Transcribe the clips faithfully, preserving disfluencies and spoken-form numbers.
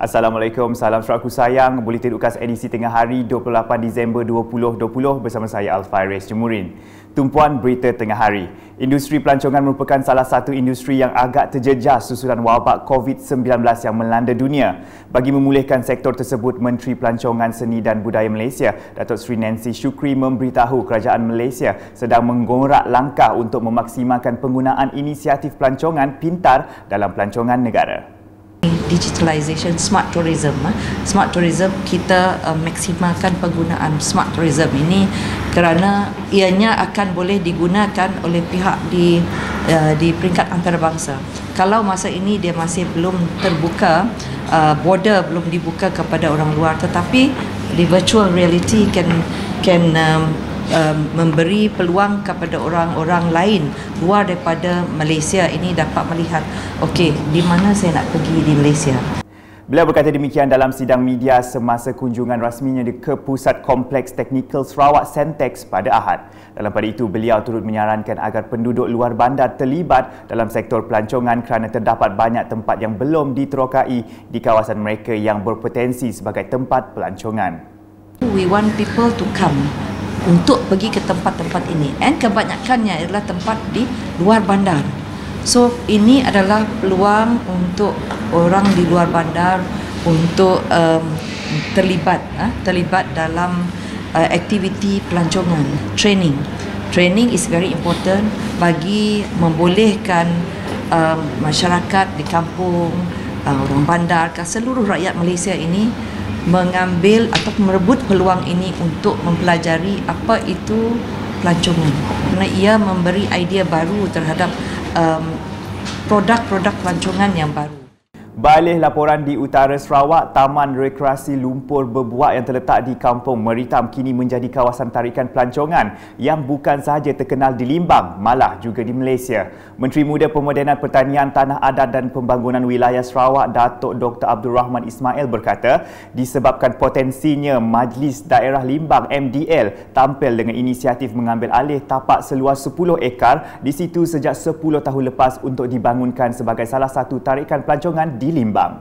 Assalamualaikum, salam suraku sayang. Buletin UKAS edisi tengah hari dua puluh lapan Disember dua ribu dua puluh bersama saya Alfairez Jemurin. Tumpuan berita tengah hari. Industri pelancongan merupakan salah satu industri yang agak terjejas susulan wabak COVID sembilan belas yang melanda dunia. Bagi memulihkan sektor tersebut, Menteri Pelancongan Seni dan Budaya Malaysia, Datuk Seri Nancy Shukri memberitahu kerajaan Malaysia sedang menggorak langkah untuk memaksimalkan penggunaan inisiatif pelancongan pintar dalam pelancongan negara. Digitalization, smart tourism. Smart tourism, kita uh, maksimalkan penggunaan smart tourism ini kerana ianya akan boleh digunakan oleh pihak di uh, di peringkat antarabangsa. Kalau masa ini dia masih belum terbuka, uh, border belum dibuka kepada orang luar, tetapi di virtual reality can can um, um, memberi peluang kepada orang-orang lain luar daripada Malaysia ini dapat melihat, okey, di mana saya nak pergi di Malaysia. Beliau berkata demikian dalam sidang media semasa kunjungan rasminya ke Pusat Kompleks Teknikal Sarawak Sentex pada Ahad. Dalam pada itu, beliau turut menyarankan agar penduduk luar bandar terlibat dalam sektor pelancongan kerana terdapat banyak tempat yang belum diterokai di kawasan mereka yang berpotensi sebagai tempat pelancongan. We want people to come untuk pergi ke tempat-tempat ini, and kebanyakannya adalah tempat di luar bandar. So ini adalah peluang untuk orang di luar bandar untuk um, terlibat uh, terlibat dalam uh, aktiviti pelancongan. Training training is very important bagi membolehkan um, masyarakat di kampung, uh, orang bandar, seluruh rakyat Malaysia ini mengambil atau merebut peluang ini untuk mempelajari apa itu pelancongan, kerana ia memberi idea baru terhadap um, produk-produk pelancongan yang baru. Balih laporan di utara Sarawak, Taman Rekreasi Lumpur Berbuak yang terletak di Kampung Meritam kini menjadi kawasan tarikan pelancongan yang bukan sahaja terkenal di Limbang, malah juga di Malaysia. Menteri Muda Pemodenan Pertanian, Tanah Adat dan Pembangunan Wilayah Sarawak, Datuk Doktor Abdul Rahman Ismail berkata, disebabkan potensinya Majlis Daerah Limbang M D L tampil dengan inisiatif mengambil alih tapak seluas sepuluh ekar di situ sejak sepuluh tahun lepas untuk dibangunkan sebagai salah satu tarikan pelancongan di Limbang.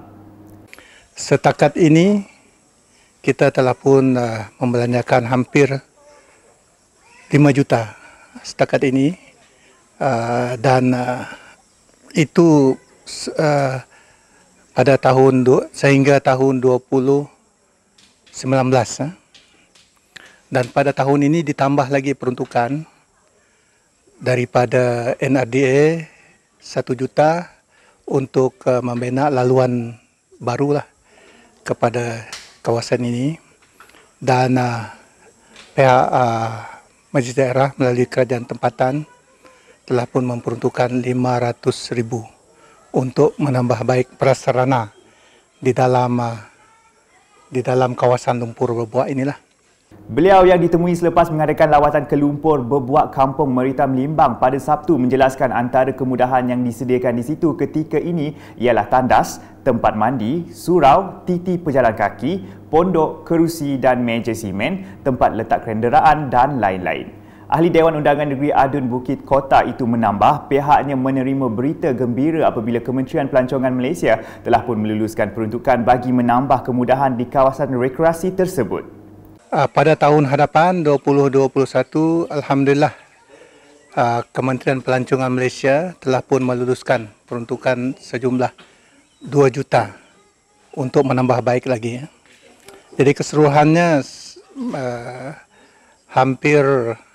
Setakat ini kita telah pun uh, membelanjakan hampir lima juta setakat ini uh, dan uh, itu uh, pada tahun du- sehingga tahun dua ribu sembilan belas uh. Dan pada tahun ini ditambah lagi peruntukan daripada N R D A satu juta untuk uh, membina laluan barulah kepada kawasan ini, dan uh, pihak uh, Majlis Daerah melalui kerajaan tempatan telah pun memperuntukkan lima ratus ribu untuk menambah baik prasarana di dalam uh, di dalam kawasan Lumpur Berbuak inilah. Beliau yang ditemui selepas mengadakan lawatan ke Lumpur Berbuak Kampung Meritam Limbang pada Sabtu menjelaskan antara kemudahan yang disediakan di situ ketika ini ialah tandas, tempat mandi, surau, titi pejalan kaki, pondok, kerusi dan meja simen, tempat letak kenderaan dan lain-lain. Ahli Dewan Undangan Negeri Adun Bukit Kota itu menambah pihaknya menerima berita gembira apabila Kementerian Pelancongan Malaysia telah pun meluluskan peruntukan bagi menambah kemudahan di kawasan rekreasi tersebut. Pada tahun hadapan dua ribu dua puluh satu, Alhamdulillah, Kementerian Pelancongan Malaysia telah pun meluluskan peruntukan sejumlah dua juta untuk menambah baik lagi. Jadi keseluruhannya uh, hampir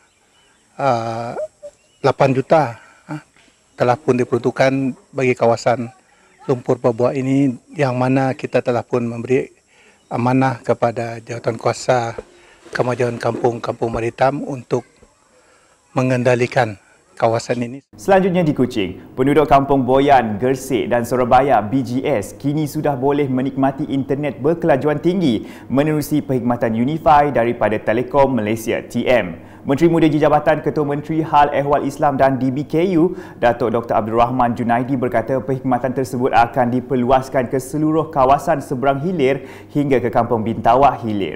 uh, lapan juta uh, telah pun diperuntukkan bagi kawasan Lumpur Berbuak ini, yang mana kita telah pun memberi amanah kepada Jawatankuasa Kemajuan Kampung-Kampung Meritam untuk mengendalikan kawasan ini. Selanjutnya di Kuching, penduduk Kampung Boyan, Gersik dan Surabaya B G S kini sudah boleh menikmati internet berkelajuan tinggi menerusi perkhidmatan Unify daripada Telekom Malaysia T M. Menteri Muda Jabatan Ketua Menteri Hal Ehwal Islam dan D B K U, Datuk Doktor Abdul Rahman Junaidi berkata perkhidmatan tersebut akan diperluaskan ke seluruh kawasan seberang hilir hingga ke Kampung Bintawak Hilir.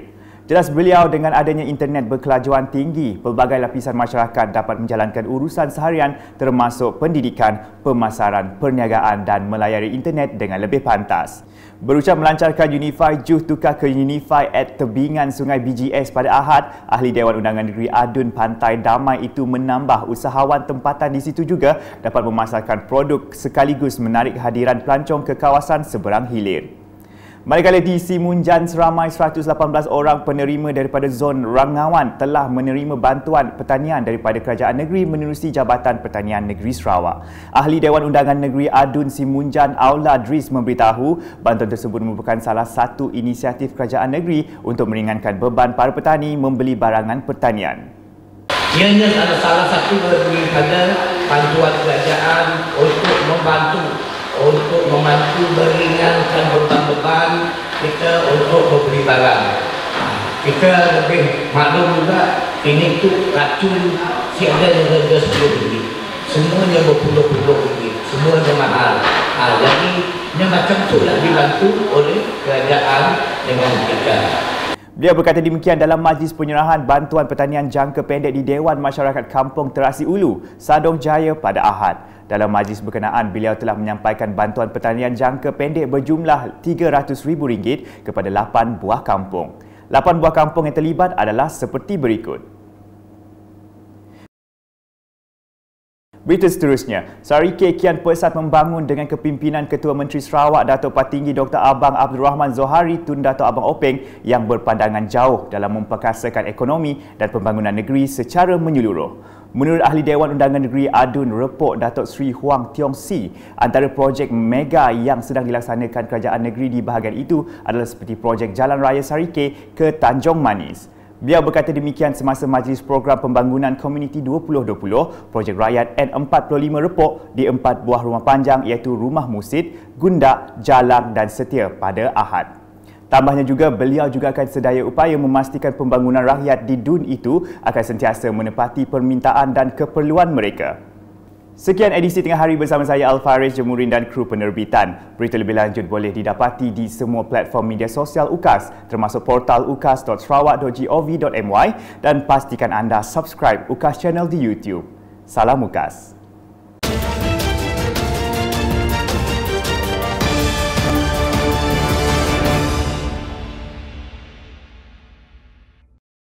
Jelas beliau, dengan adanya internet berkelajuan tinggi, pelbagai lapisan masyarakat dapat menjalankan urusan seharian termasuk pendidikan, pemasaran, perniagaan dan melayari internet dengan lebih pantas. Berucap melancarkan Unify Juh tukar ke Unify at tebingan Sungai B G S pada Ahad, Ahli Dewan Undangan Negeri Adun Pantai Damai itu menambah usahawan tempatan di situ juga dapat memasarkan produk sekaligus menarik hadiran pelancong ke kawasan seberang hilir. Manakala di Simunjan, seramai seratus lapan belas orang penerima daripada zon Rangawan telah menerima bantuan pertanian daripada Kerajaan Negeri menerusi Jabatan Pertanian Negeri Sarawak. Ahli Dewan Undangan Negeri Adun Simunjan, Aula Dris memberitahu bantuan tersebut merupakan salah satu inisiatif Kerajaan Negeri untuk meringankan beban para petani membeli barangan pertanian. Ianya adalah salah satu daripada bantuan kerajaan untuk membantu untuk membantu meringankan beban-beban kita untuk membeli barang. Kita lebih maklum juga ini tu racun siada yang harga sepuluh ringgit. Semuanya berpuluh-puluh ringgit. Semuanya mahal. Ha, jadi yang macam tu lah dibantu oleh kerajaan dengan kita. Beliau berkata demikian dalam majlis penyerahan bantuan pertanian jangka pendek di Dewan Masyarakat Kampung Terasi Ulu, Sadong Jaya pada Ahad. Dalam majlis berkenaan, beliau telah menyampaikan bantuan pertanian jangka pendek berjumlah tiga ratus ribu ringgit kepada lapan buah kampung. lapan buah kampung yang terlibat adalah seperti berikut. Berita seterusnya, Sarike kian pesat membangun dengan kepimpinan Ketua Menteri Sarawak Datuk Patinggi Doktor Abang Abdul Rahman Zohari Tun Dato' Abang Openg yang berpandangan jauh dalam memperkasakan ekonomi dan pembangunan negeri secara menyeluruh. Menurut Ahli Dewan Undangan Negeri Adun Repok Datuk Sri Huang Tiong Si, antara projek mega yang sedang dilaksanakan kerajaan negeri di bahagian itu adalah seperti projek Jalan Raya Sarike ke Tanjung Manis. Beliau berkata demikian semasa majlis program pembangunan komuniti dua ribu dua puluh projek rakyat N empat puluh lima Repok di empat buah rumah panjang iaitu Rumah Musid, Gundak, Jalang dan Setia pada Ahad. Tambahnya juga, beliau juga akan sedaya upaya memastikan pembangunan rakyat di D U N itu akan sentiasa menepati permintaan dan keperluan mereka. Sekian edisi Tengah Hari bersama saya Al-Faris Jemurin dan kru penerbitan. Berita lebih lanjut boleh didapati di semua platform media sosial U K A S termasuk portal ukas dot sarawak dot gov dot my dan pastikan anda subscribe U K A S Channel di YouTube. Salam U K A S.